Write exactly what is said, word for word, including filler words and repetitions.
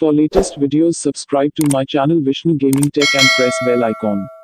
For latest videos subscribe to my channel Vishnu Gaming Tech and press bell icon.